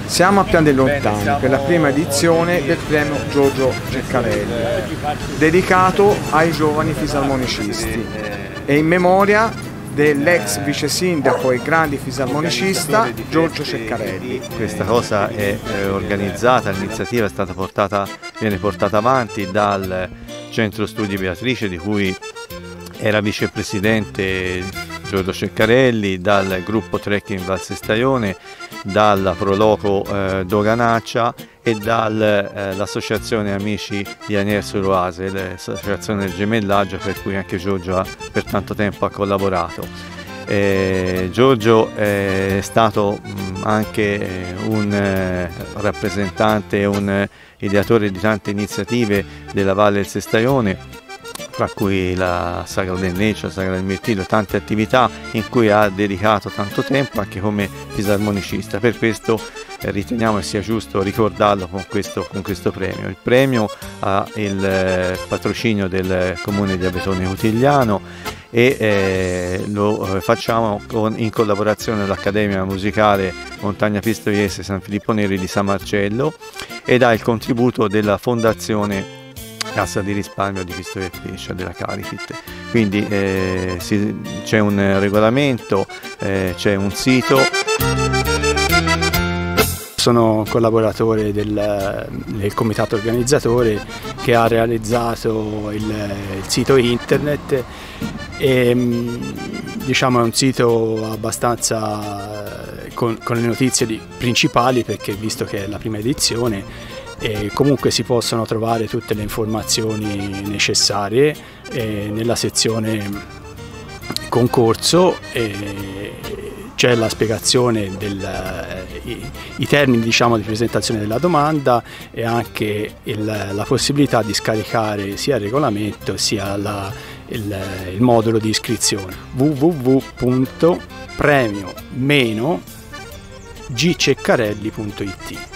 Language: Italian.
Siamo a Pian dei Lontani per la prima edizione del premio Giorgio Ceccarelli, dedicato ai giovani fisarmonicisti e in memoria dell'ex vice sindaco e grande fisarmonicista Giorgio Ceccarelli. Questa cosa è organizzata, l'iniziativa viene portata avanti dal Centro Studi Beatrice, di cui era vicepresidente Giorgio Ceccarelli, dal gruppo Trekking Val Sestaione, dalla Proloco Doganaccia e dall'associazione Amici di Anières-sur-Oise, l'associazione del gemellaggio per cui anche Giorgio per tanto tempo ha collaborato. Giorgio è stato anche un rappresentante e un ideatore di tante iniziative della Valle del Sestaione, tra cui la Sagra del Neccio, la Sagra del Mirtillo, tante attività in cui ha dedicato tanto tempo anche come fisarmonicista. Per questo riteniamo che sia giusto ricordarlo con questo premio. Il premio ha il patrocinio del Comune di Abetone Cutigliano e lo facciamo in collaborazione con l'Accademia Musicale Montagna Pistoiese San Filippo Neri di San Marcello ed ha il contributo della Fondazione Cassa di risparmio di Pistoia e Pescia della Carifit. Quindi c'è un regolamento, c'è un sito. Sono collaboratore del comitato organizzatore che ha realizzato il sito internet e diciamo è un sito abbastanza con le notizie principali, perché visto che è la prima edizione e comunque si possono trovare tutte le informazioni necessarie nella sezione concorso. C'è la spiegazione i termini diciamo di presentazione della domanda e anche la possibilità di scaricare sia il regolamento sia il modulo di iscrizione www.premio-gceccarelli.it.